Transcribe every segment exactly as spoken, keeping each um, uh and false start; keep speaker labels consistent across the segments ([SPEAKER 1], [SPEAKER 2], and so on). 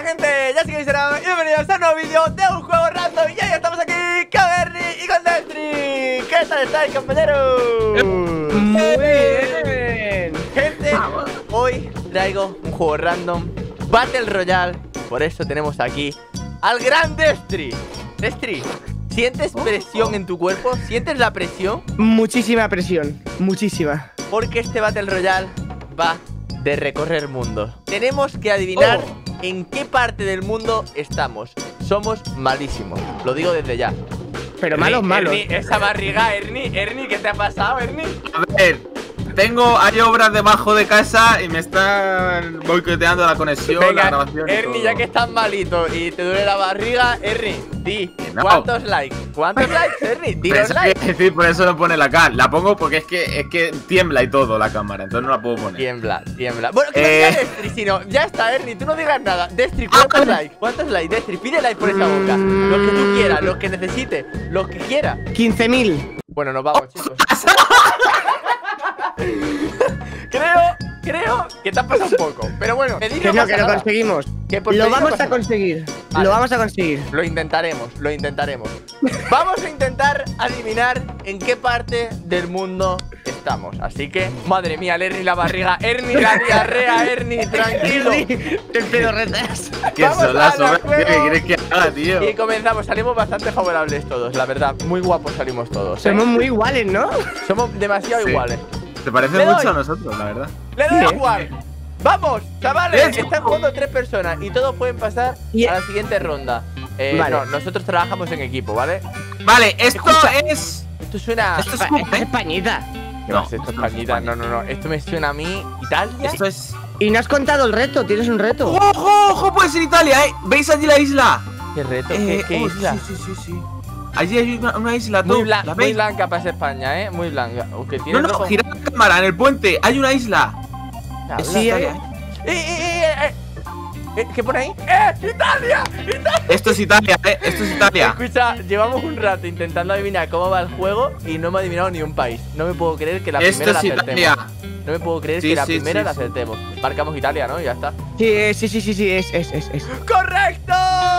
[SPEAKER 1] gente, ya sé que será bienvenidos a un nuevo vídeo de un juego random. Y ya estamos aquí con Ernie y con Destry. ¿Qué tal estáis, compañeros?
[SPEAKER 2] Muy bien.
[SPEAKER 1] Gente, hoy traigo un juego random, Battle Royale. Por eso tenemos aquí al gran Destry. Destry, ¿sientes presión en tu cuerpo? ¿Sientes la presión?
[SPEAKER 2] Muchísima presión, muchísima.
[SPEAKER 1] Porque este Battle Royale va de recorrer mundo. Tenemos que adivinar oh. en qué parte del mundo estamos. Somos malísimos, lo digo desde ya.
[SPEAKER 2] Pero
[SPEAKER 1] Ernie,
[SPEAKER 2] malos, malos.
[SPEAKER 1] Ernie, esa barriga, Ernie, Ernie, ¿qué te ha pasado, Ernie?
[SPEAKER 3] A ver, tengo, hay obras debajo de casa y me están boicoteando la conexión,
[SPEAKER 1] Venga,
[SPEAKER 3] la grabación.
[SPEAKER 1] Ernie, ya que estás malito y te duele la barriga, Ernie, di,
[SPEAKER 3] no.
[SPEAKER 1] ¿cuántos likes? ¿Cuántos likes, Ernie? Di los likes.
[SPEAKER 3] Es decir, por eso no pone la cara. La pongo porque es que es que tiembla y todo la cámara, entonces no la puedo poner.
[SPEAKER 1] Tiembla, tiembla. Bueno, que no
[SPEAKER 3] eh...
[SPEAKER 1] diga Destry, sino, ya está, Ernie, tú no digas nada. Destry, ¿cuántos likes? ¿Cuántos likes, Destry? Pide like por esa boca. Los que tú quieras, los que necesites, los que quieras.
[SPEAKER 2] quince mil.
[SPEAKER 1] Bueno, nos vamos, chicos. Creo, creo que te has pasado un poco. Pero bueno, pedir
[SPEAKER 2] Que no, que lo conseguimos.
[SPEAKER 1] Que por
[SPEAKER 2] Lo
[SPEAKER 1] pedir no
[SPEAKER 2] vamos
[SPEAKER 1] pasa
[SPEAKER 2] a
[SPEAKER 1] nada.
[SPEAKER 2] conseguir.
[SPEAKER 1] Vale.
[SPEAKER 2] Lo vamos a conseguir.
[SPEAKER 1] Lo intentaremos, lo intentaremos. Vamos a intentar adivinar en qué parte del mundo estamos. Así que, madre mía, el Ernie la barriga, Ernie la diarrea, Ernie, tranquilo.
[SPEAKER 2] Te pedo retas.
[SPEAKER 3] ¿Qué
[SPEAKER 1] Vamos
[SPEAKER 3] son las
[SPEAKER 1] a la
[SPEAKER 3] obras? ¿Qué
[SPEAKER 1] juego.
[SPEAKER 3] quieres que haga, tío?
[SPEAKER 1] Y comenzamos, salimos bastante favorables todos, la verdad. Muy guapos salimos todos, ¿eh?
[SPEAKER 2] Somos muy iguales, ¿no?
[SPEAKER 1] Somos demasiado
[SPEAKER 3] Sí.
[SPEAKER 1] iguales.
[SPEAKER 3] Te parece
[SPEAKER 1] Le
[SPEAKER 3] mucho
[SPEAKER 1] doy.
[SPEAKER 3] a nosotros, la verdad.
[SPEAKER 1] Le doy
[SPEAKER 2] Sí.
[SPEAKER 1] igual. Vamos, chavales,
[SPEAKER 3] Eso.
[SPEAKER 1] están jugando tres personas y todos pueden pasar
[SPEAKER 2] Y-
[SPEAKER 1] a la siguiente ronda. Eh,
[SPEAKER 2] Vale.
[SPEAKER 1] No, nosotros trabajamos en equipo, ¿vale?
[SPEAKER 3] Vale, esto
[SPEAKER 1] Escucha.
[SPEAKER 3] es.
[SPEAKER 1] Esto suena...
[SPEAKER 3] Esto es
[SPEAKER 2] Esto
[SPEAKER 3] Cup,
[SPEAKER 2] es
[SPEAKER 3] ¿eh?
[SPEAKER 2] Españita.
[SPEAKER 1] ¿Qué
[SPEAKER 3] No,
[SPEAKER 1] más? Esto es
[SPEAKER 3] esto no es
[SPEAKER 1] Españita. No,
[SPEAKER 3] España.
[SPEAKER 1] no, no. Esto me suena a mí. ¿Italia?
[SPEAKER 3] Esto es.
[SPEAKER 2] Y no has contado el reto, tienes un reto.
[SPEAKER 3] ¡Ojo, ojo! Puede ser Italia, ¿eh? ¿Veis allí la isla?
[SPEAKER 1] ¿Qué reto?
[SPEAKER 3] Eh,
[SPEAKER 1] ¿Qué, qué
[SPEAKER 3] oh,
[SPEAKER 1] isla?
[SPEAKER 3] Sí, sí, sí, sí. Allí hay una, una isla, tú.
[SPEAKER 1] Muy, blan-
[SPEAKER 3] ¿La
[SPEAKER 1] muy
[SPEAKER 3] veis?
[SPEAKER 1] blanca para ser España, ¿eh? Muy blanca. Aunque tiene
[SPEAKER 3] No, no,
[SPEAKER 1] rojo.
[SPEAKER 3] gira la cámara en el puente. Hay una isla.
[SPEAKER 1] Habla.
[SPEAKER 2] Sí,
[SPEAKER 3] Italia,
[SPEAKER 2] eh.
[SPEAKER 3] ¿eh?
[SPEAKER 1] ¡Eh, eh, eh, eh! Eh, ¿Qué pone ahí? ¡Eh! ¡Italia! ¡Italia!
[SPEAKER 3] Esto es Italia, ¿eh? Esto es Italia.
[SPEAKER 1] Escucha, llevamos un rato intentando adivinar cómo va el juego y no hemos adivinado ni un país. No me puedo creer que la
[SPEAKER 3] Esto
[SPEAKER 1] primera
[SPEAKER 3] es
[SPEAKER 1] la acertemos.
[SPEAKER 3] Italia.
[SPEAKER 1] No me puedo creer
[SPEAKER 3] Sí,
[SPEAKER 1] que la
[SPEAKER 3] sí,
[SPEAKER 1] primera
[SPEAKER 3] sí,
[SPEAKER 1] la
[SPEAKER 3] sí.
[SPEAKER 1] acertemos. Marcamos Italia, ¿no? Y ya está.
[SPEAKER 2] Sí, eh, sí, sí, sí, sí, es, es, es, es.
[SPEAKER 1] ¡Correcto!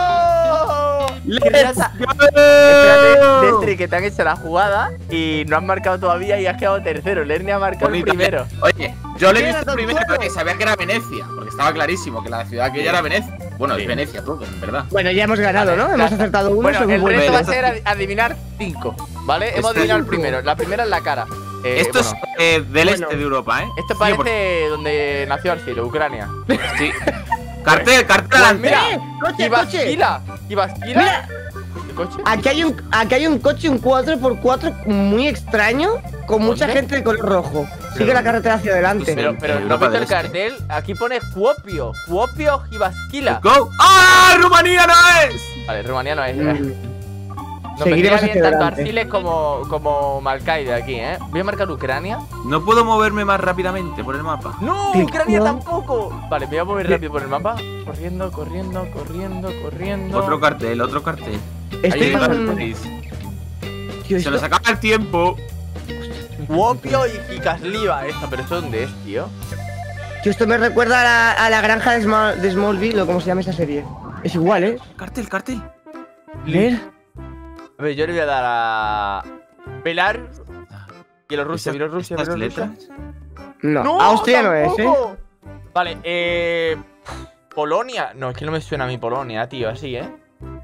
[SPEAKER 3] Let's
[SPEAKER 1] Espérate,
[SPEAKER 3] go.
[SPEAKER 1] Destry, que te han hecho la jugada y no has marcado todavía y has quedado tercero. El Ernie ha marcado el
[SPEAKER 3] Bonita.
[SPEAKER 1] primero.
[SPEAKER 3] Oye, yo lo he
[SPEAKER 2] ¿Qué
[SPEAKER 3] visto
[SPEAKER 2] era tan
[SPEAKER 3] primero
[SPEAKER 2] claro?
[SPEAKER 3] porque sabía que era Venecia. Porque estaba clarísimo que la ciudad que ella era Venecia. Bueno, es Venecia todo, en verdad.
[SPEAKER 2] Bueno, ya hemos ganado,
[SPEAKER 1] Vale,
[SPEAKER 2] ¿no?
[SPEAKER 1] ya
[SPEAKER 2] Hemos
[SPEAKER 1] está.
[SPEAKER 2] acertado uno.
[SPEAKER 1] Bueno,
[SPEAKER 2] según
[SPEAKER 1] el
[SPEAKER 2] vuelve.
[SPEAKER 1] reto va a
[SPEAKER 3] Esto-
[SPEAKER 1] ser ad- adivinar cinco, ¿vale? Hemos
[SPEAKER 3] Esto-
[SPEAKER 1] adivinado el primero. La primera es la cara. Eh,
[SPEAKER 3] Esto
[SPEAKER 1] bueno,
[SPEAKER 3] es eh, del
[SPEAKER 2] bueno.
[SPEAKER 3] este de Europa, ¿eh?
[SPEAKER 1] Esto
[SPEAKER 3] Sí,
[SPEAKER 1] parece
[SPEAKER 3] porque-
[SPEAKER 1] donde nació Arcilo, Ucrania.
[SPEAKER 3] Sí. Cartel, cartel
[SPEAKER 1] Pues
[SPEAKER 3] adelante.
[SPEAKER 1] mira,
[SPEAKER 2] ¡Eh! ¡Coche, coche!
[SPEAKER 1] Ibasquila. Ibasquila.
[SPEAKER 2] Mira,
[SPEAKER 1] ¿Qué coche?
[SPEAKER 2] aquí hay un, aquí hay un coche, un cuatro por cuatro muy extraño, con mucha
[SPEAKER 1] ¿Dónde?
[SPEAKER 2] gente de color rojo. Sigue la carretera hacia adelante.
[SPEAKER 1] Pero, pero
[SPEAKER 3] en
[SPEAKER 1] no
[SPEAKER 3] Europa
[SPEAKER 1] he visto el
[SPEAKER 3] del Este.
[SPEAKER 1] cartel. Aquí pone Kuopio. Kuopio Ibasquila.
[SPEAKER 3] Go. ¡Ah! ¡Rumanía no es!
[SPEAKER 1] Vale, Rumanía no es.
[SPEAKER 2] Mm.
[SPEAKER 1] eh. Nos
[SPEAKER 2] Seguiremos
[SPEAKER 1] vendría bien
[SPEAKER 2] hacia
[SPEAKER 1] tanto
[SPEAKER 2] adelante.
[SPEAKER 1] Arciles como, como Malcaide aquí, ¿eh? Voy a marcar Ucrania.
[SPEAKER 3] No puedo moverme más rápidamente por el mapa.
[SPEAKER 1] ¡No!
[SPEAKER 2] Sí.
[SPEAKER 1] ¡Ucrania
[SPEAKER 2] No.
[SPEAKER 1] tampoco! Vale, me voy a mover rápido por el mapa. Corriendo, corriendo, corriendo, corriendo.
[SPEAKER 3] Otro cartel, otro cartel.
[SPEAKER 2] Estoy
[SPEAKER 3] Ahí llega el
[SPEAKER 2] con...
[SPEAKER 3] país.
[SPEAKER 2] Tío,
[SPEAKER 3] Se nos
[SPEAKER 2] esto-
[SPEAKER 3] acaba el tiempo.
[SPEAKER 1] Kuopio y Kikasliva esta, pero ¿esto dónde es, tío?
[SPEAKER 2] tío, esto me recuerda a la, a la granja de, Small, de Smallville, o como se llama esa serie. Es igual, ¿eh?
[SPEAKER 3] Cartel, cartel.
[SPEAKER 2] A ver.
[SPEAKER 1] A ver, yo le voy a dar a. Pelar. Bielorrusia,
[SPEAKER 3] Estas-
[SPEAKER 1] Bielorrusia,
[SPEAKER 3] estas
[SPEAKER 1] Bielorrusia.
[SPEAKER 3] letras.
[SPEAKER 2] No, Austria no es, ¿eh?
[SPEAKER 1] tampoco. Vale, eh. Polonia. No, es que no me suena a mi Polonia, tío, así, ¿eh?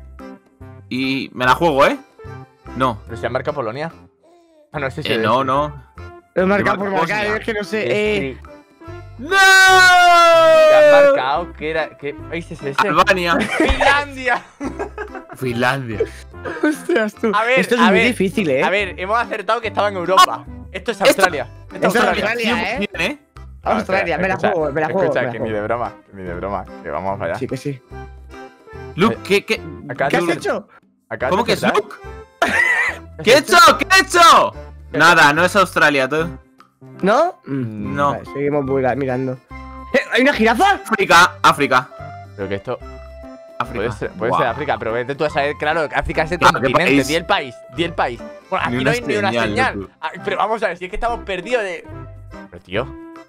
[SPEAKER 3] Y me la juego, ¿eh? No.
[SPEAKER 1] Pero se marca Polonia. Ah, no, ese es
[SPEAKER 3] Eh,
[SPEAKER 1] el-
[SPEAKER 3] no, no.
[SPEAKER 2] Lo he marcado
[SPEAKER 3] Marca
[SPEAKER 2] por marcar,
[SPEAKER 3] Bosnia.
[SPEAKER 2] es que no sé.
[SPEAKER 1] Destry.
[SPEAKER 2] Eh,
[SPEAKER 3] ¡No!
[SPEAKER 1] ¿Te has marcado? ¿Qué era? ¿Qué país es ese?
[SPEAKER 3] Albania.
[SPEAKER 1] ¡Finlandia!
[SPEAKER 3] Finlandia.
[SPEAKER 2] ostras, tú.
[SPEAKER 1] A ver,
[SPEAKER 2] Esto es
[SPEAKER 1] a
[SPEAKER 2] muy
[SPEAKER 1] ver,
[SPEAKER 2] difícil, ¿eh?
[SPEAKER 1] A ver, hemos acertado que estaba en Europa. Esto es Australia. Esto es
[SPEAKER 2] Esto es
[SPEAKER 1] Australia.
[SPEAKER 2] Australia.
[SPEAKER 3] cien por cien, ¿eh?
[SPEAKER 2] Australia, me la
[SPEAKER 1] Escucha,
[SPEAKER 2] juego, me la juego.
[SPEAKER 1] Escucha,
[SPEAKER 2] me la
[SPEAKER 1] que
[SPEAKER 2] juego.
[SPEAKER 1] ni de broma, que ni de broma, que vamos para allá.
[SPEAKER 2] Sí, que sí.
[SPEAKER 3] Luke, ¿qué, qué?
[SPEAKER 1] Acá
[SPEAKER 2] ¿Qué has
[SPEAKER 1] tú-
[SPEAKER 2] hecho?
[SPEAKER 1] acá
[SPEAKER 3] ¿Cómo
[SPEAKER 1] te
[SPEAKER 3] que es
[SPEAKER 1] acertas.
[SPEAKER 3] Luke? ¿Qué he hecho? ¿Qué he hecho? Nada, no es Australia, tú.
[SPEAKER 2] ¿No?
[SPEAKER 1] Mm,
[SPEAKER 3] No.
[SPEAKER 2] Vale, seguimos mira- mirando. Eh, ¿Hay una jirafa?
[SPEAKER 3] África, África.
[SPEAKER 1] Pero que esto
[SPEAKER 3] África.
[SPEAKER 1] puede ser, puede
[SPEAKER 3] Guau.
[SPEAKER 1] ser África, pero vete tú a saber, claro, que África es el
[SPEAKER 3] Claro, ¿qué
[SPEAKER 1] continente,
[SPEAKER 3] país?
[SPEAKER 1] di el país, di el país. Bueno,
[SPEAKER 3] Ni
[SPEAKER 1] aquí
[SPEAKER 3] una
[SPEAKER 1] no hay ni una
[SPEAKER 3] señal,
[SPEAKER 1] señal.
[SPEAKER 3] loco.
[SPEAKER 1] Ah, pero vamos a ver, si es que estamos perdidos de. Pero tío,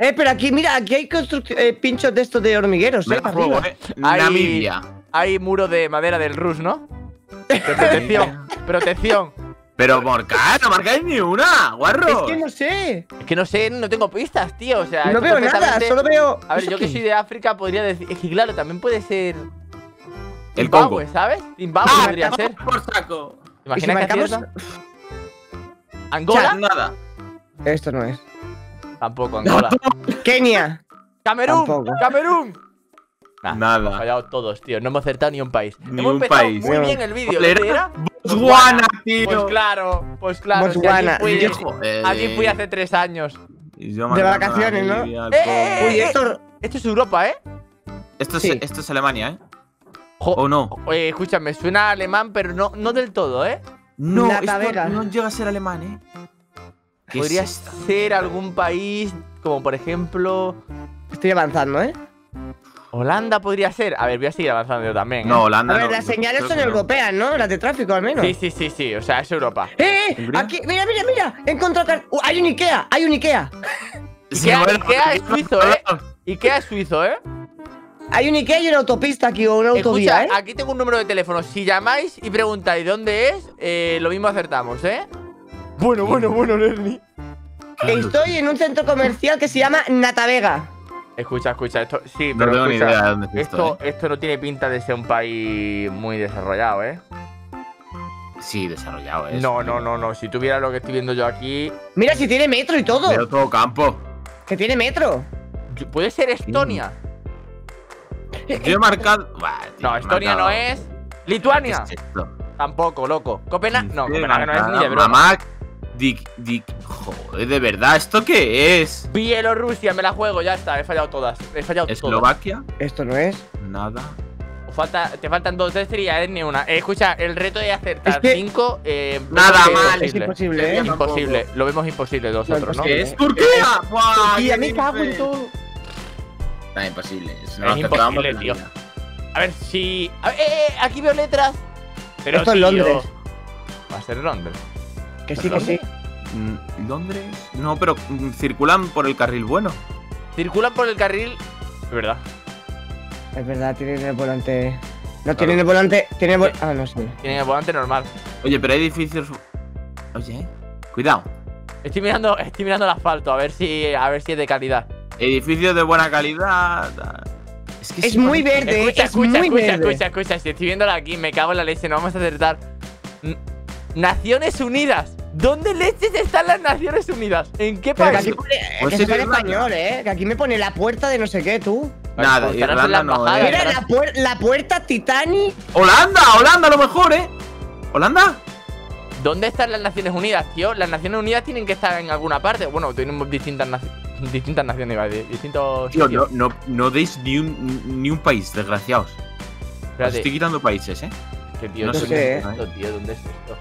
[SPEAKER 2] Eh, pero aquí, mira, aquí hay construc- eh, pinchos de estos de hormigueros,
[SPEAKER 3] Me
[SPEAKER 2] eh,
[SPEAKER 3] la
[SPEAKER 2] para
[SPEAKER 3] juego,
[SPEAKER 2] arriba.
[SPEAKER 3] eh.
[SPEAKER 1] Hay-
[SPEAKER 3] Namibia.
[SPEAKER 1] Hay muro de madera del Rus, ¿no? De protección. Protección.
[SPEAKER 3] Pero Morcar, no marcáis ni una, guarro.
[SPEAKER 2] Es que no sé.
[SPEAKER 1] Es que no sé, no tengo pistas, tío. O sea,
[SPEAKER 2] No
[SPEAKER 1] esto
[SPEAKER 2] veo nada,
[SPEAKER 1] perfectamente-
[SPEAKER 2] solo veo.
[SPEAKER 1] A ver,
[SPEAKER 2] ¿Eso
[SPEAKER 1] yo que
[SPEAKER 2] qué?
[SPEAKER 1] soy de África podría decir. Es que claro, también puede ser.
[SPEAKER 3] El
[SPEAKER 1] Zimbabue,
[SPEAKER 3] Congo.
[SPEAKER 1] ¿sabes? Zimbabue
[SPEAKER 3] Ah,
[SPEAKER 1] podría
[SPEAKER 3] toma
[SPEAKER 1] ser.
[SPEAKER 3] por saco.
[SPEAKER 1] ¿Te
[SPEAKER 2] ¿Y si
[SPEAKER 1] imaginas que
[SPEAKER 2] marcamos?
[SPEAKER 1] acierta? ¿Angola?
[SPEAKER 3] Nada.
[SPEAKER 2] Esto no es.
[SPEAKER 1] Tampoco, Angola.
[SPEAKER 2] Kenia.
[SPEAKER 1] ¡Camerún!
[SPEAKER 2] Tampoco.
[SPEAKER 1] ¡Camerún! Nah,
[SPEAKER 3] Nada.
[SPEAKER 1] Hemos fallado todos, tío. No hemos acertado ni un país.
[SPEAKER 3] Ni
[SPEAKER 1] hemos
[SPEAKER 3] un
[SPEAKER 1] empezado
[SPEAKER 3] país.
[SPEAKER 1] muy
[SPEAKER 2] No.
[SPEAKER 1] bien el vídeo.
[SPEAKER 3] ¿Cuál era?
[SPEAKER 1] ¿Dónde era?
[SPEAKER 3] Botswana, tío.
[SPEAKER 1] Pues claro, pues claro. si
[SPEAKER 2] Botswana.
[SPEAKER 1] allí, fui,
[SPEAKER 2] Yo-
[SPEAKER 3] Joder.
[SPEAKER 1] allí fui hace tres años.
[SPEAKER 3] Y yo
[SPEAKER 2] De
[SPEAKER 3] marcando
[SPEAKER 2] vacaciones, ¿no?
[SPEAKER 3] Namibia, el
[SPEAKER 1] ¡Eh,
[SPEAKER 3] Congo.
[SPEAKER 1] eh,
[SPEAKER 2] Uy, esto.
[SPEAKER 1] Esto es Europa, ¿eh?
[SPEAKER 3] Esto es,
[SPEAKER 2] Sí.
[SPEAKER 3] esto es Alemania, ¿eh?
[SPEAKER 1] Jo-
[SPEAKER 3] ¿O no?
[SPEAKER 1] Oye, escúchame, suena alemán, pero no, no del todo, ¿eh?
[SPEAKER 3] No,
[SPEAKER 2] Nata
[SPEAKER 3] esto
[SPEAKER 2] Vega.
[SPEAKER 3] no llega a ser alemán, ¿eh? ¿Qué
[SPEAKER 1] Podría
[SPEAKER 3] es esto?
[SPEAKER 1] ser algún país como por ejemplo
[SPEAKER 2] Estoy avanzando, ¿eh?
[SPEAKER 1] Holanda podría ser. A ver, voy a seguir avanzando yo también. ¿eh?
[SPEAKER 3] No, Holanda
[SPEAKER 2] A ver,
[SPEAKER 3] no,
[SPEAKER 2] las
[SPEAKER 3] no,
[SPEAKER 2] señales
[SPEAKER 3] creo
[SPEAKER 2] son
[SPEAKER 3] que no.
[SPEAKER 2] europeas, ¿no? Las de tráfico, al menos.
[SPEAKER 1] Sí, sí, sí, sí. O sea, es Europa.
[SPEAKER 2] ¡Eh! eh!
[SPEAKER 3] ¿Hungría?
[SPEAKER 2] Aquí, mira, mira, mira. He encontrado. car- Uh, hay un Ikea, hay un Ikea.
[SPEAKER 3] Sí,
[SPEAKER 1] Ikea,
[SPEAKER 3] bueno,
[SPEAKER 1] Ikea es suizo, ¿eh? Ikea es suizo, ¿eh?
[SPEAKER 2] Hay un Ikea y una autopista aquí, o una autovía,
[SPEAKER 1] Escucha,
[SPEAKER 2] ¿eh?
[SPEAKER 1] aquí tengo un número de teléfono. Si llamáis y preguntáis dónde es, eh, lo mismo acertamos, ¿eh? Bueno, bueno, bueno, Lerny.
[SPEAKER 2] Estoy en un centro comercial que se llama Natavega.
[SPEAKER 1] Escucha, escucha, esto. Sí,
[SPEAKER 3] No
[SPEAKER 1] pero
[SPEAKER 3] tengo ni
[SPEAKER 1] escucha,
[SPEAKER 3] idea de dónde es
[SPEAKER 1] esto,
[SPEAKER 3] esto, ¿eh?
[SPEAKER 1] esto no tiene pinta de ser un país muy desarrollado, ¿eh?
[SPEAKER 3] Sí, desarrollado es.
[SPEAKER 1] No, no, no, no. Si tuviera lo que estoy viendo yo aquí.
[SPEAKER 2] Mira, si tiene metro y todo.
[SPEAKER 3] Veo todo campo.
[SPEAKER 2] Que tiene metro.
[SPEAKER 1] Puede ser Estonia.
[SPEAKER 3] Yo he marcado. Buah, tío,
[SPEAKER 1] No,
[SPEAKER 3] he
[SPEAKER 1] Estonia no
[SPEAKER 3] marcado-
[SPEAKER 1] es.
[SPEAKER 3] ¿Qué
[SPEAKER 1] Lituania.
[SPEAKER 3] es esto?
[SPEAKER 1] Tampoco, loco. Copenhague. No,
[SPEAKER 3] He
[SPEAKER 1] Copenhague no es ni de
[SPEAKER 3] marcado-
[SPEAKER 1] broma.
[SPEAKER 3] Mamá, Dick, Dick. Joder, de verdad, ¿esto qué es?
[SPEAKER 1] Bielorrusia, me la juego, ya está. He fallado todas. He fallado todas.
[SPEAKER 3] Eslovaquia,
[SPEAKER 2] Esto no es.
[SPEAKER 3] nada.
[SPEAKER 1] Falta, te faltan dos de y a ni una. Eh, escucha, el reto de acertar
[SPEAKER 2] Es que-
[SPEAKER 1] cinco. Eh,
[SPEAKER 3] Nada
[SPEAKER 1] vemos que
[SPEAKER 3] mal,
[SPEAKER 2] Es imposible, ¿eh?
[SPEAKER 3] Sería-
[SPEAKER 1] Imposible. Lo vemos imposible nosotros, ¿no?
[SPEAKER 2] imposible.
[SPEAKER 3] ¿Qué es Turquía? ¡Buah!
[SPEAKER 2] Y
[SPEAKER 3] ¿qué
[SPEAKER 2] a mí cago en
[SPEAKER 3] dices?
[SPEAKER 2] todo.
[SPEAKER 3] Está imposible. Es,
[SPEAKER 1] Es
[SPEAKER 3] lo que
[SPEAKER 1] imposible,
[SPEAKER 3] acabamos de
[SPEAKER 1] tío.
[SPEAKER 3] decir.
[SPEAKER 1] A ver si. A ver, eh, eh, aquí veo letras. Pero
[SPEAKER 2] Esto es
[SPEAKER 1] tío,
[SPEAKER 2] Londres.
[SPEAKER 1] Va a ser Londres.
[SPEAKER 2] Que sí, que sí.
[SPEAKER 3] Mm, ¿Londres? No, pero mm, circulan por el carril bueno.
[SPEAKER 1] Circulan por el carril. De verdad.
[SPEAKER 2] Es verdad, tienen el volante. No, tienen el volante. Tienen el vol- Ah, no sé.
[SPEAKER 1] Tienen el volante normal.
[SPEAKER 3] Oye, pero hay edificios. Oye, cuidado.
[SPEAKER 1] Estoy mirando, estoy mirando el asfalto a ver si, a ver si es de calidad.
[SPEAKER 3] Edificios de buena calidad. Es que
[SPEAKER 2] Es
[SPEAKER 3] sí
[SPEAKER 2] muy
[SPEAKER 3] parece-
[SPEAKER 2] verde,
[SPEAKER 1] Escucha,
[SPEAKER 2] es
[SPEAKER 1] escucha,
[SPEAKER 2] muy
[SPEAKER 1] escucha,
[SPEAKER 2] verde.
[SPEAKER 1] escucha, escucha. Si estoy viéndola aquí, me cago en la leche, no vamos a acertar. N- Naciones Unidas. ¿Dónde leches están las Naciones Unidas? ¿En qué
[SPEAKER 2] Pero que
[SPEAKER 1] país?
[SPEAKER 2] aquí pone.
[SPEAKER 3] Pues
[SPEAKER 2] que
[SPEAKER 3] sí,
[SPEAKER 2] se pone
[SPEAKER 3] Irlanda.
[SPEAKER 2] español, ¿eh? Que aquí me pone la puerta de no sé qué, tú.
[SPEAKER 3] Nada,
[SPEAKER 1] Pues estarás en
[SPEAKER 3] Irlanda
[SPEAKER 1] la
[SPEAKER 3] no,
[SPEAKER 1] embajada,
[SPEAKER 3] eh.
[SPEAKER 2] Mira,
[SPEAKER 1] estarás-
[SPEAKER 2] la, puer- la puerta Titanic.
[SPEAKER 3] ¡Holanda! ¡Holanda a lo mejor, eh! ¿Holanda?
[SPEAKER 1] ¿Dónde están las Naciones Unidas, tío? Las Naciones Unidas tienen que estar en alguna parte. Bueno, tenemos distintas, naci- distintas naciones, iba a decir, distintos
[SPEAKER 3] Tío, no,
[SPEAKER 1] sitios.
[SPEAKER 3] no, no deis ni un, ni un país, desgraciados. Os
[SPEAKER 1] Espérate,
[SPEAKER 3] estoy quitando países, eh.
[SPEAKER 1] que, tío,
[SPEAKER 3] no
[SPEAKER 1] ¿dónde
[SPEAKER 2] sé,
[SPEAKER 1] es
[SPEAKER 2] eh.
[SPEAKER 1] esto, tío? ¿Dónde es esto?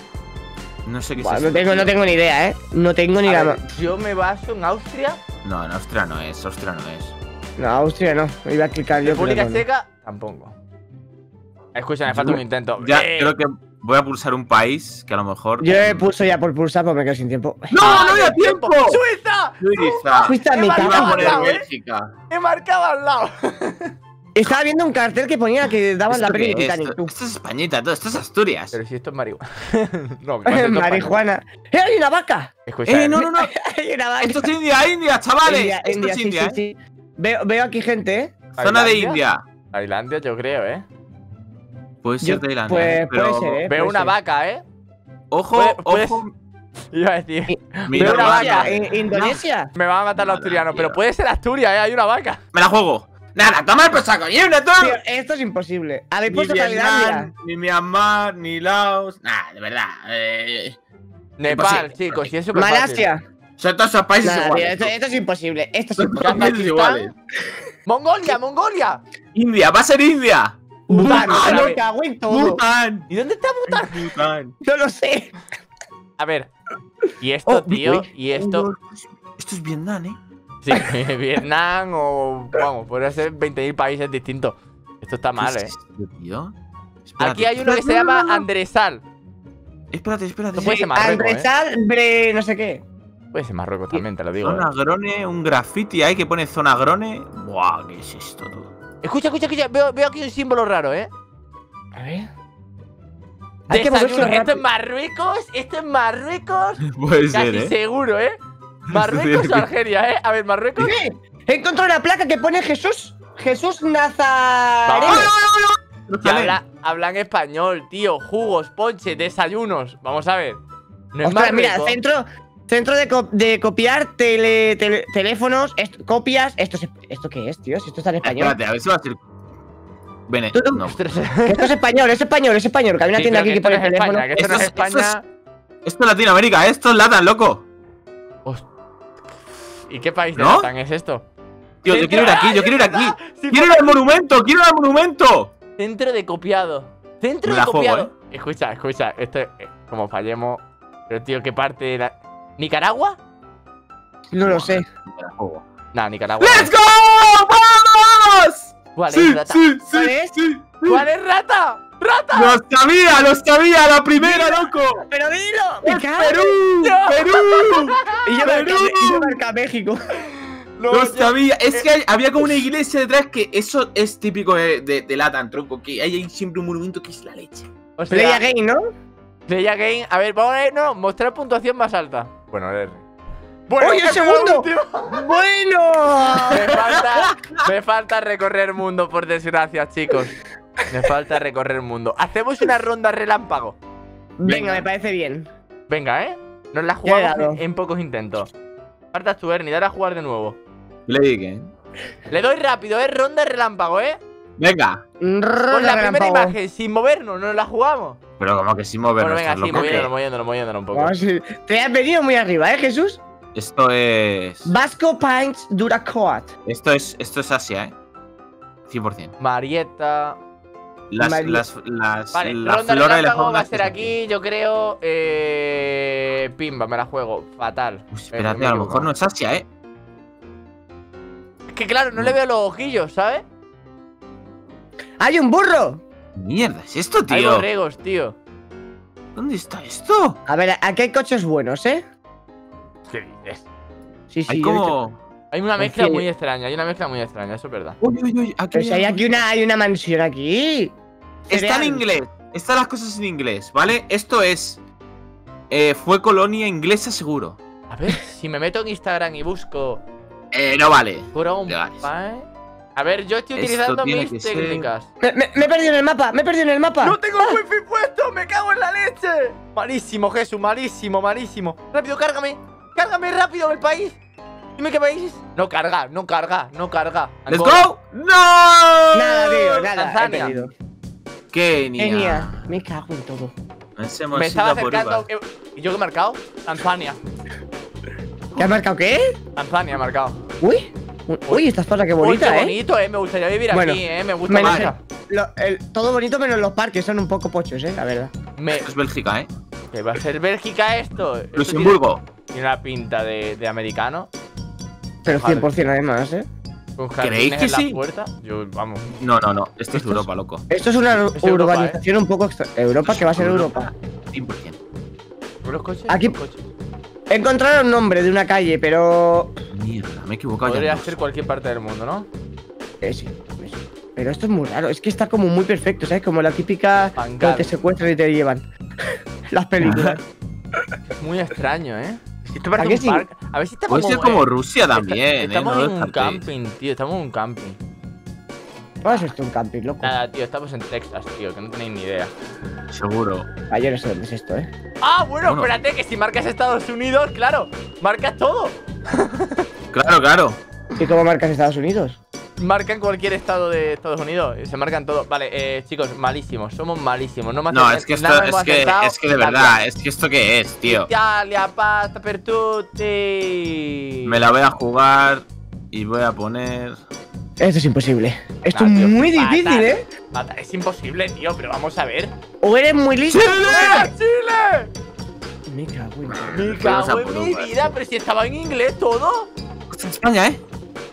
[SPEAKER 3] No sé qué
[SPEAKER 2] Buah,
[SPEAKER 3] es
[SPEAKER 2] no,
[SPEAKER 3] esto,
[SPEAKER 2] tengo,
[SPEAKER 3] tío.
[SPEAKER 2] no tengo ni idea, ¿eh? No tengo ni
[SPEAKER 1] A
[SPEAKER 2] la.
[SPEAKER 1] ver, yo me baso en Austria,
[SPEAKER 3] No, en Austria no es, Austria no es.
[SPEAKER 2] No, Austria no. Iba a clicar yo.
[SPEAKER 1] República
[SPEAKER 2] pero no.
[SPEAKER 1] Checa, tampoco. Escucha, me falta un intento.
[SPEAKER 3] Ya,
[SPEAKER 1] Eh,
[SPEAKER 3] creo que voy a pulsar un país que a lo mejor.
[SPEAKER 2] Yo he pulso ya por pulsar porque me quedo sin tiempo.
[SPEAKER 3] ¡No, no había tiempo!
[SPEAKER 1] ¡Suiza!
[SPEAKER 3] Suiza.
[SPEAKER 2] Fuiste a
[SPEAKER 1] He
[SPEAKER 2] mi
[SPEAKER 1] marcado
[SPEAKER 3] Iba a
[SPEAKER 2] casa.
[SPEAKER 1] al
[SPEAKER 3] poner
[SPEAKER 1] lado, ¿eh?
[SPEAKER 3] Bélgica.
[SPEAKER 1] He marcado al lado.
[SPEAKER 2] Estaba viendo un cartel que ponía que daban la
[SPEAKER 3] ¿Esto
[SPEAKER 2] peli
[SPEAKER 3] qué
[SPEAKER 2] de
[SPEAKER 3] es?
[SPEAKER 2] Titanic,
[SPEAKER 3] Esto,
[SPEAKER 2] tú.
[SPEAKER 3] esto es Españita, todo esto es Asturias.
[SPEAKER 1] Pero si esto es marihuana. No, que va a ser todo español.
[SPEAKER 2] Marihuana. ¡Eh, hay una vaca!
[SPEAKER 1] Escucha,
[SPEAKER 3] ¡Eh, no, no, no!
[SPEAKER 2] Hay una vaca.
[SPEAKER 3] Esto es India, India, chavales.
[SPEAKER 2] India,
[SPEAKER 3] esto
[SPEAKER 2] India,
[SPEAKER 3] es
[SPEAKER 2] sí,
[SPEAKER 3] India,
[SPEAKER 2] sí,
[SPEAKER 3] ¿eh?
[SPEAKER 2] sí. Veo, veo aquí gente, ¿eh?
[SPEAKER 3] Zona de
[SPEAKER 1] ¿Tailandia?
[SPEAKER 3] India.
[SPEAKER 1] Tailandia, yo creo, ¿eh?
[SPEAKER 3] Puede ser
[SPEAKER 2] Yo-
[SPEAKER 3] Tailandia.
[SPEAKER 2] pues,
[SPEAKER 3] ¿eh? Pero,
[SPEAKER 2] puede ser, ¿eh?
[SPEAKER 1] Veo
[SPEAKER 2] puede
[SPEAKER 1] una
[SPEAKER 2] ser.
[SPEAKER 1] vaca, ¿eh?
[SPEAKER 3] Ojo,
[SPEAKER 1] Puede- puedes-
[SPEAKER 3] ojo.
[SPEAKER 1] Iba a decir.
[SPEAKER 3] Mira,
[SPEAKER 1] Veo una
[SPEAKER 3] India.
[SPEAKER 1] vaca.
[SPEAKER 2] ¿En Indonesia?
[SPEAKER 1] Me van a matar los
[SPEAKER 3] Nada,
[SPEAKER 1] asturianos,
[SPEAKER 3] tío.
[SPEAKER 1] pero puede ser Asturias, ¿eh? Hay una vaca.
[SPEAKER 3] Me la juego. Nada, toma el por saco. ¡Y una,
[SPEAKER 2] Tío,
[SPEAKER 3] toma!
[SPEAKER 2] esto es imposible. Habéis
[SPEAKER 3] Ni
[SPEAKER 2] puesto Tailandia.
[SPEAKER 3] Vietnam, ni Myanmar, ni Laos. Nah, de verdad. Eh,
[SPEAKER 1] Nepal,
[SPEAKER 3] Imposible.
[SPEAKER 1] chicos, y es súper fácil.
[SPEAKER 2] Malasia.
[SPEAKER 3] son todos esos países
[SPEAKER 2] Nada, tío,
[SPEAKER 3] iguales.
[SPEAKER 2] esto, esto es imposible. Esto es
[SPEAKER 3] Son
[SPEAKER 2] imposible.
[SPEAKER 3] todos países iguales.
[SPEAKER 1] Mongolia, Mongolia.
[SPEAKER 3] India, va a ser India.
[SPEAKER 2] Bután,
[SPEAKER 1] Bután.
[SPEAKER 2] me cago en todo.
[SPEAKER 3] Bután.
[SPEAKER 1] ¿Y dónde está Bután?
[SPEAKER 3] Bután.
[SPEAKER 2] No lo sé.
[SPEAKER 1] A ver. Y esto,
[SPEAKER 2] Oh,
[SPEAKER 1] tío,
[SPEAKER 2] uy.
[SPEAKER 1] y esto.
[SPEAKER 3] Esto es Vietnam, ¿eh?
[SPEAKER 1] Sí, Vietnam o. Vamos, podría ser veinte mil países distintos. Esto está mal,
[SPEAKER 3] ¿Qué
[SPEAKER 1] ¿eh?
[SPEAKER 3] es esto, tío? Espérate,
[SPEAKER 1] Aquí hay uno que se
[SPEAKER 3] espérate,
[SPEAKER 1] llama
[SPEAKER 3] no, no, no.
[SPEAKER 1] Andresal.
[SPEAKER 3] Espérate, espérate.
[SPEAKER 1] No puede ser Marruecos, ¿eh?
[SPEAKER 2] Andresal, bre, no sé qué.
[SPEAKER 1] Puede ser Marruecos también, te lo digo.
[SPEAKER 3] Zona
[SPEAKER 1] eh.
[SPEAKER 3] Grone, un graffiti ahí que pone Zona Grone. Buah, ¿qué es esto, tú?
[SPEAKER 1] Escucha, escucha, escucha. Veo, veo aquí un símbolo raro, ¿eh?
[SPEAKER 2] A ver. Hay que
[SPEAKER 1] Desayuno.
[SPEAKER 2] moverse
[SPEAKER 1] ¿Esto es
[SPEAKER 2] rápido.
[SPEAKER 1] Marruecos? ¿Esto es Marruecos?
[SPEAKER 3] Puede
[SPEAKER 1] Casi
[SPEAKER 3] ser, ¿eh?
[SPEAKER 1] seguro, ¿eh? Marruecos o Argelia, ¿eh? A ver, Marruecos.
[SPEAKER 2] ¡Eh! He encontrado una placa que pone Jesús. Jesús Nazareno.
[SPEAKER 1] Vamos.
[SPEAKER 3] No
[SPEAKER 1] Que
[SPEAKER 3] sale.
[SPEAKER 1] habla, hablan español, tío. Jugos, ponche, desayunos. Vamos a ver. No es
[SPEAKER 2] Ostras, mira,
[SPEAKER 1] Marruecos.
[SPEAKER 2] centro, centro de, co- de copiar tele, tele- teléfonos, est- copias. Esto, es- ¿Esto qué es, tío? Si esto está en español.
[SPEAKER 3] Espérate, a ver si va a ser. Vene,
[SPEAKER 2] Tú, tú.
[SPEAKER 3] no.
[SPEAKER 1] Ostras.
[SPEAKER 2] Que esto es español, es español, es español. Que hay una
[SPEAKER 1] Sí,
[SPEAKER 2] tienda
[SPEAKER 1] pero
[SPEAKER 2] aquí que
[SPEAKER 1] esto
[SPEAKER 2] pone
[SPEAKER 1] no es
[SPEAKER 2] teléfono.
[SPEAKER 1] España, que esto no es
[SPEAKER 3] Esto es- esto es-
[SPEAKER 1] España.
[SPEAKER 3] Esto es Latinoamérica, esto es Latan, loco.
[SPEAKER 1] Host- ¿Y qué país de
[SPEAKER 3] ¿No?
[SPEAKER 1] Latam es esto?
[SPEAKER 3] Tío, yo
[SPEAKER 1] Centro-
[SPEAKER 3] quiero ir aquí, yo
[SPEAKER 1] ¡Ay,
[SPEAKER 3] quiero ir
[SPEAKER 1] es
[SPEAKER 3] aquí.
[SPEAKER 1] verdad! Sí,
[SPEAKER 3] ¡Quiero ir al monumento! ¡Quiero ir al monumento!
[SPEAKER 1] Centro de copiado. Centro
[SPEAKER 3] Me
[SPEAKER 1] de
[SPEAKER 3] la juego,
[SPEAKER 1] copiado. Escucha, escucha. Esto es eh, como fallemos. Pero, tío, ¿qué parte de la. ¿Nicaragua?
[SPEAKER 2] No lo sé.
[SPEAKER 1] Nah, Nicaragua.
[SPEAKER 3] ¡Let's go! ¡Vamos!
[SPEAKER 1] ¿Cuál
[SPEAKER 3] Sí,
[SPEAKER 1] es, rata?
[SPEAKER 3] sí, sí,
[SPEAKER 2] ¿Cuál es?
[SPEAKER 3] sí, sí.
[SPEAKER 1] ¿Cuál es, rata? ¡Rata!
[SPEAKER 3] ¡Lo sabía, lo sabía! ¡La primera, loco!
[SPEAKER 2] ¡Pero dilo! ¡Me
[SPEAKER 3] ¡Es
[SPEAKER 2] cago!
[SPEAKER 3] Perú!
[SPEAKER 1] No.
[SPEAKER 3] ¡Perú!
[SPEAKER 2] Y yo marca,
[SPEAKER 3] Perú.
[SPEAKER 2] y yo marca México.
[SPEAKER 1] No,
[SPEAKER 3] Lo
[SPEAKER 1] ya-
[SPEAKER 3] sabía. Es que hay- había como una iglesia detrás que eso es típico de, de, de Latan, tronco. Que hay ahí siempre un monumento que es la leche.
[SPEAKER 1] O
[SPEAKER 2] Play
[SPEAKER 1] sea,
[SPEAKER 2] again, ¿no?
[SPEAKER 1] Play Again. A ver, vamos a ver. No, mostrar puntuación más alta. Bueno, R. Bueno,
[SPEAKER 2] ¡Oye, el
[SPEAKER 1] que fue
[SPEAKER 2] segundo!
[SPEAKER 1] último.
[SPEAKER 2] ¡Bueno!
[SPEAKER 1] Me falta, me falta recorrer mundo, por desgracia, chicos. Me falta recorrer mundo. Hacemos una ronda relámpago.
[SPEAKER 2] Venga, me parece bien.
[SPEAKER 1] Venga, ¿eh? Nos la
[SPEAKER 2] Ya he
[SPEAKER 1] jugamos
[SPEAKER 2] dado.
[SPEAKER 1] en, en pocos intentos. Faltas tú, Ernie, dale a jugar de nuevo.
[SPEAKER 3] Play again.
[SPEAKER 1] Le doy rápido, ¿eh? Ronda relámpago, ¿eh?
[SPEAKER 3] Venga.
[SPEAKER 1] Con la primera imagen, sin movernos, nos la jugamos.
[SPEAKER 3] Pero como que sin movernos.
[SPEAKER 1] Bueno, venga,
[SPEAKER 3] estás
[SPEAKER 1] sí,
[SPEAKER 3] loco,
[SPEAKER 1] moviéndolo,
[SPEAKER 3] ¿qué?
[SPEAKER 1] moviéndolo, moviéndolo un poco.
[SPEAKER 2] Vamos, sí. Te has venido muy arriba, ¿eh, Jesús?
[SPEAKER 3] Esto es.
[SPEAKER 2] Vasco Pines Duracoat.
[SPEAKER 3] Esto es. Esto es Asia, eh. cien por cien.
[SPEAKER 1] Marieta.
[SPEAKER 3] Las,
[SPEAKER 2] Mari-
[SPEAKER 3] las, las,
[SPEAKER 1] Vale,
[SPEAKER 3] la
[SPEAKER 1] ronda
[SPEAKER 3] flora y la
[SPEAKER 1] relámpago
[SPEAKER 3] fauna
[SPEAKER 1] va a ser
[SPEAKER 3] es
[SPEAKER 1] aquí, yo creo. Eh. Pimba, me la juego. Fatal.
[SPEAKER 3] Uy,
[SPEAKER 1] Eh,
[SPEAKER 3] espérate,
[SPEAKER 1] me he
[SPEAKER 3] a lo mejor
[SPEAKER 1] equivocado.
[SPEAKER 3] no es Asia, eh.
[SPEAKER 1] Es que claro, no le veo los ojillos, ¿sabes?
[SPEAKER 2] ¡Hay un burro!
[SPEAKER 3] Mierda, ¿es esto,
[SPEAKER 1] Hay
[SPEAKER 3] tío?
[SPEAKER 1] borregos, tío.
[SPEAKER 3] ¿Dónde está esto?
[SPEAKER 2] A ver, aquí hay coches buenos, ¿eh?
[SPEAKER 1] ¿Qué dices?
[SPEAKER 2] Sí, sí.
[SPEAKER 3] Hay
[SPEAKER 2] yo he visto-
[SPEAKER 3] como.
[SPEAKER 1] Hay una mezcla
[SPEAKER 2] Sí.
[SPEAKER 1] muy extraña, hay una mezcla muy extraña, eso es verdad.
[SPEAKER 3] Uy, uy, uy, aquí
[SPEAKER 2] Pero si hay
[SPEAKER 3] algo.
[SPEAKER 2] aquí una, hay una mansión aquí.
[SPEAKER 3] Está en
[SPEAKER 2] Cereal.
[SPEAKER 3] inglés. Están las cosas en inglés, ¿vale? Esto es. Eh, fue colonia inglesa, seguro.
[SPEAKER 1] A ver, si me meto en Instagram y busco
[SPEAKER 3] Eh, no vale.
[SPEAKER 1] Brown
[SPEAKER 3] Legales.
[SPEAKER 1] Pie. A ver, yo estoy
[SPEAKER 3] Esto
[SPEAKER 1] utilizando
[SPEAKER 3] tiene
[SPEAKER 1] mis
[SPEAKER 3] que ser-
[SPEAKER 1] técnicas.
[SPEAKER 2] Me, me- me he perdido en el mapa, me he perdido en el mapa.
[SPEAKER 1] ¡No tengo el wifi puesto! ¡Me cago en la leche! Malísimo, Jesús, malísimo, malísimo. Rápido, cárgame. Cárgame rápido el país. Dime qué país es. No carga, no carga, no carga.
[SPEAKER 3] ¡Let's
[SPEAKER 1] Angola.
[SPEAKER 3] go! ¡No!
[SPEAKER 2] Nada, tío, nada. He
[SPEAKER 1] Tanzania.
[SPEAKER 2] perdido.
[SPEAKER 3] Kenia.
[SPEAKER 2] Kenia. Me cago en todo.
[SPEAKER 3] Nos hemos
[SPEAKER 1] Me estaba
[SPEAKER 3] ido por
[SPEAKER 1] acercando.
[SPEAKER 3] uvas.
[SPEAKER 1] eh, ¿Y yo qué he marcado? Tanzania.
[SPEAKER 2] ¿Qué has marcado qué?
[SPEAKER 1] Tanzania he marcado.
[SPEAKER 2] Uy. Uy, esta zona qué
[SPEAKER 1] Uy,
[SPEAKER 2] bonita,
[SPEAKER 1] qué
[SPEAKER 2] ¿eh?
[SPEAKER 1] bonito, eh. Me gustaría vivir
[SPEAKER 2] Bueno,
[SPEAKER 1] aquí, eh. Me gusta
[SPEAKER 2] menos
[SPEAKER 1] mucho.
[SPEAKER 2] Lo- el- todo bonito menos los parques, son un poco pochos, ¿eh? La verdad.
[SPEAKER 1] Me...
[SPEAKER 3] Esto es Bélgica, ¿eh?
[SPEAKER 1] ¿Qué va a ser Bélgica esto? Esto
[SPEAKER 3] Luxemburgo.
[SPEAKER 1] Tiene, tiene una pinta de, de americano.
[SPEAKER 2] Pero
[SPEAKER 1] Vale.
[SPEAKER 2] cien por cien además, ¿eh?
[SPEAKER 1] Con
[SPEAKER 3] ¿Creéis
[SPEAKER 1] jardines
[SPEAKER 3] que
[SPEAKER 1] en la
[SPEAKER 3] sí?
[SPEAKER 1] puerta. Yo, vamos.
[SPEAKER 3] No, no, no. Esto es
[SPEAKER 2] Esto es-
[SPEAKER 3] Europa, loco.
[SPEAKER 2] Esto es una
[SPEAKER 1] Es Europa,
[SPEAKER 2] urbanización un poco extra. Europa, que va a ser Europa.
[SPEAKER 3] cien por cien.
[SPEAKER 1] ¿Los coches?
[SPEAKER 2] Aquí-
[SPEAKER 1] Los coches.
[SPEAKER 2] He encontrado un nombre de una calle, pero.
[SPEAKER 3] Mierda, me he equivocado ya.
[SPEAKER 1] Podría
[SPEAKER 3] en dos.
[SPEAKER 1] ser cualquier parte del mundo, ¿no?
[SPEAKER 2] Eh, sí, sí. Pero esto es muy raro, es que está como muy perfecto, ¿sabes? Como la típica
[SPEAKER 1] Hangar.
[SPEAKER 2] cuando te secuestran y te llevan. Las películas.
[SPEAKER 1] Es muy extraño, ¿eh? Si esto
[SPEAKER 2] ¿A
[SPEAKER 1] parece
[SPEAKER 2] que
[SPEAKER 1] un
[SPEAKER 2] sí?
[SPEAKER 1] parque. A ver si estamos
[SPEAKER 3] Puede ser como
[SPEAKER 1] eh,
[SPEAKER 3] Rusia
[SPEAKER 1] esta-
[SPEAKER 3] también, ¿eh?
[SPEAKER 1] Estamos
[SPEAKER 3] No lo
[SPEAKER 1] en un
[SPEAKER 3] descartéis.
[SPEAKER 1] camping, tío. Estamos en un camping.
[SPEAKER 2] ¿Cómo es esto un camping, loco?
[SPEAKER 1] Nada, tío, estamos en Texas, tío, que no tenéis ni idea.
[SPEAKER 3] Seguro.
[SPEAKER 2] Ah, yo no sé dónde es esto, ¿eh?
[SPEAKER 1] Ah, bueno,
[SPEAKER 3] Bueno.
[SPEAKER 1] espérate, que si marcas Estados Unidos, claro, marcas todo.
[SPEAKER 3] Claro, claro.
[SPEAKER 2] ¿Y cómo marcas Estados Unidos?
[SPEAKER 1] Marcan cualquier estado de Estados Unidos, se marcan todo. Vale, eh, chicos, malísimos, somos malísimos. No, me
[SPEAKER 3] No,
[SPEAKER 1] acerté-
[SPEAKER 3] es que esto,
[SPEAKER 1] nada
[SPEAKER 3] es
[SPEAKER 1] hemos
[SPEAKER 3] que,
[SPEAKER 1] acertado.
[SPEAKER 3] es que de
[SPEAKER 1] Italia.
[SPEAKER 3] verdad, es que esto qué es, tío.
[SPEAKER 1] Italia, pasta per tutti.
[SPEAKER 3] Me la voy a jugar y voy a poner.
[SPEAKER 2] Esto es imposible. Esto
[SPEAKER 1] Nah,
[SPEAKER 2] es
[SPEAKER 1] tío,
[SPEAKER 2] muy
[SPEAKER 1] fatal.
[SPEAKER 2] difícil, ¿eh?
[SPEAKER 1] Fatal, es imposible, tío, pero vamos a ver.
[SPEAKER 2] O eres muy listo.
[SPEAKER 1] ¡Chile! ¡Chile!
[SPEAKER 2] Me cago en todo.
[SPEAKER 1] Me
[SPEAKER 3] Vamos
[SPEAKER 1] cago
[SPEAKER 3] a
[SPEAKER 1] en
[SPEAKER 3] por
[SPEAKER 1] mi
[SPEAKER 3] uvas.
[SPEAKER 1] vida, pero si estaba en inglés todo.
[SPEAKER 3] Está en España, ¿eh?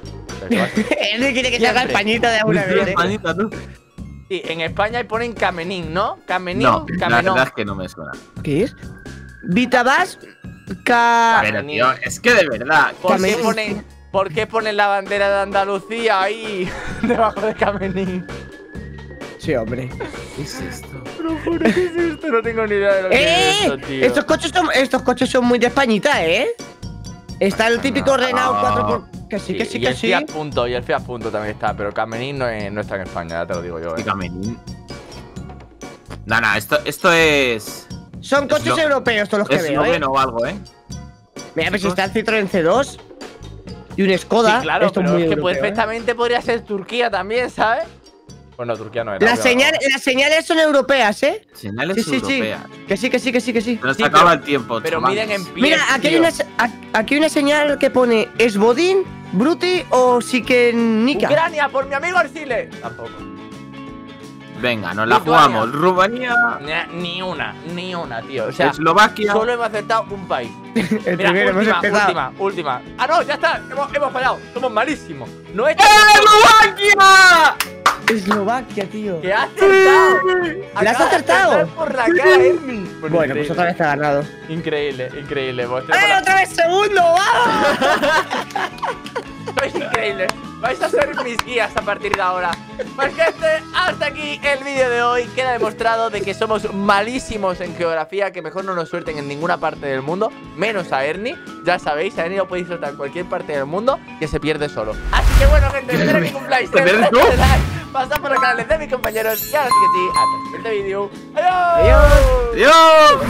[SPEAKER 2] Él quiere que se haga el
[SPEAKER 1] Siempre.
[SPEAKER 2] pañito de una vez, ¿eh?
[SPEAKER 3] Españita, tú.
[SPEAKER 1] Sí, en España ponen Camenín, ¿no? Camenín,
[SPEAKER 3] No, la
[SPEAKER 1] Camenón.
[SPEAKER 3] verdad es que no me suena.
[SPEAKER 2] ¿Qué es? Vitabas Ca...
[SPEAKER 3] Pero, tío, es que de verdad.
[SPEAKER 1] ¿Por qué,
[SPEAKER 2] Camenín.
[SPEAKER 1] ponen, ¿Por qué ponen la bandera de Andalucía ahí debajo de Camenín?
[SPEAKER 2] Sí, hombre.
[SPEAKER 3] ¿Qué es esto?
[SPEAKER 1] Pero ¿por qué es esto? No tengo ni idea de lo que
[SPEAKER 2] ¡Eh!
[SPEAKER 1] es esto, tío.
[SPEAKER 2] Estos coches son, estos coches son muy de Españita, ¿eh? Está el típico Renault cuatro por... Que sí, que sí,
[SPEAKER 1] y
[SPEAKER 2] que
[SPEAKER 1] el
[SPEAKER 2] sí.
[SPEAKER 1] Fiat Punto, y el Fiat Punto también está, pero Camenín no, es- no está en España, ya te lo digo yo.
[SPEAKER 3] ¿Qué
[SPEAKER 1] Eh.
[SPEAKER 3] Camenín? No, no, esto, esto es.
[SPEAKER 2] Son coches
[SPEAKER 3] lo-
[SPEAKER 2] europeos todos los que
[SPEAKER 3] Es
[SPEAKER 2] veo, ¿eh?
[SPEAKER 3] noveno o algo, ¿eh?
[SPEAKER 2] Mira, pues está el Citroën C dos y un Skoda.
[SPEAKER 1] Sí, claro,
[SPEAKER 2] Esto
[SPEAKER 1] pero
[SPEAKER 2] muy
[SPEAKER 1] es que
[SPEAKER 2] europeo, ¿eh?
[SPEAKER 1] perfectamente podría ser Turquía también, ¿sabes? Bueno, Turquía no es.
[SPEAKER 2] Las, señal- las señales son europeas, ¿eh?
[SPEAKER 3] Señales
[SPEAKER 2] Sí, sí, sí.
[SPEAKER 3] europeas.
[SPEAKER 2] Que sí, que sí, que sí, que sí.
[SPEAKER 3] Se nos
[SPEAKER 1] Sí,
[SPEAKER 3] acaba
[SPEAKER 1] pero-
[SPEAKER 3] el tiempo,
[SPEAKER 1] Pero
[SPEAKER 3] chavales.
[SPEAKER 1] miden en pies.
[SPEAKER 2] Mira, aquí hay,
[SPEAKER 1] tío.
[SPEAKER 2] una, se- a- aquí hay una señal que pone Esbodín, Bruti o Sikenica.
[SPEAKER 1] Ucrania, por mi amigo Arcile. Tampoco.
[SPEAKER 3] Venga, nos la
[SPEAKER 1] Lituania.
[SPEAKER 3] jugamos. Rumanía,
[SPEAKER 1] Ni, ni una, ni una, tío. O sea,
[SPEAKER 3] Eslovaquia.
[SPEAKER 1] solo hemos acertado un país.
[SPEAKER 2] El
[SPEAKER 1] Mira,
[SPEAKER 2] primero, hemos
[SPEAKER 1] última,
[SPEAKER 2] empezado.
[SPEAKER 1] última, última. Ah, no, ya está. Hemos, hemos fallado. Somos malísimos. No he hecho
[SPEAKER 3] ¡Eslovaquia!
[SPEAKER 2] Eslovaquia, tío.
[SPEAKER 1] que ha acertado.
[SPEAKER 2] ¿Le has
[SPEAKER 1] Acaba de
[SPEAKER 2] acertado?
[SPEAKER 1] acertar por la cara, Ernie.
[SPEAKER 2] Bueno, pues
[SPEAKER 1] increíble.
[SPEAKER 2] otra vez ha ganado.
[SPEAKER 1] Increíble, increíble. Vos
[SPEAKER 2] ¡Eh, otra vez segundo! ¡Vamos!
[SPEAKER 1] Sois increíbles. Vais a ser mis guías a partir de ahora. Pues gente, hasta aquí el vídeo de hoy. Queda demostrado de que somos malísimos en geografía, que mejor no nos suelten en ninguna parte del mundo, menos a Ernie. Ya sabéis, a Ernie lo podéis soltar en cualquier parte del mundo, que se pierde solo. Así que bueno, gente, espero que cumpláis
[SPEAKER 3] ¿Te
[SPEAKER 1] el
[SPEAKER 3] pierdes
[SPEAKER 1] resto
[SPEAKER 3] tú?
[SPEAKER 1] de like, pasad por los canales de mis compañeros. Y ahora sí que sí, hasta el siguiente vídeo.
[SPEAKER 2] Adiós.
[SPEAKER 3] ¡Adiós!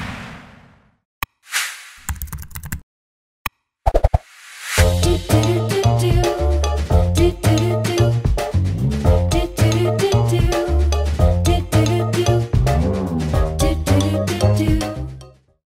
[SPEAKER 4] do do do